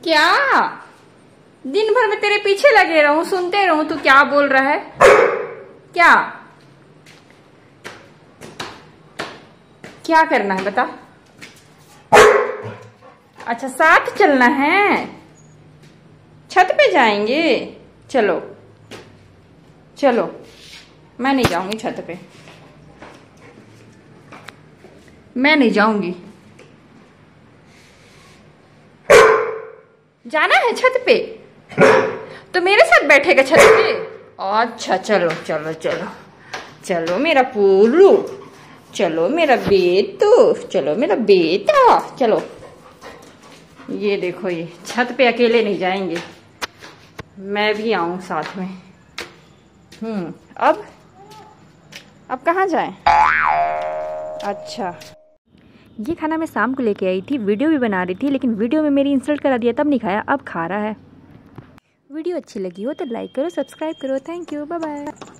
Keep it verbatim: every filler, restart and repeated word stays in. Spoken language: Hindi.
क्या? दिन भर मैं तेरे पीछे लगे रहूं, सुनते रहूं, तू क्या बोल रहा है? क्या क्या करना है बता? अच्छा, साथ चलना है। छत पे जाएंगे? चलो चलो, मैं नहीं जाऊंगी छत पे, मैं नहीं जाऊंगी। जाना है छत पे तो मेरे साथ बैठेगा छत पे? अच्छा, चलो चलो चलो चलो मेरा पुल्लू, चलो मेरा बेटू, चलो मेरा बेटा, चलो। ये देखो, ये छत पे अकेले नहीं जाएंगे, मैं भी आऊं साथ में। हम्म अब अब कहाँ जाएं? अच्छा, ये खाना मैं शाम को लेके आई थी, वीडियो भी बना रही थी, लेकिन वीडियो में मेरी इंसल्ट करा दिया, तब नहीं खाया, अब खा रहा है। वीडियो अच्छी लगी हो तो लाइक करो, सब्सक्राइब करो। Thank you, bye bye.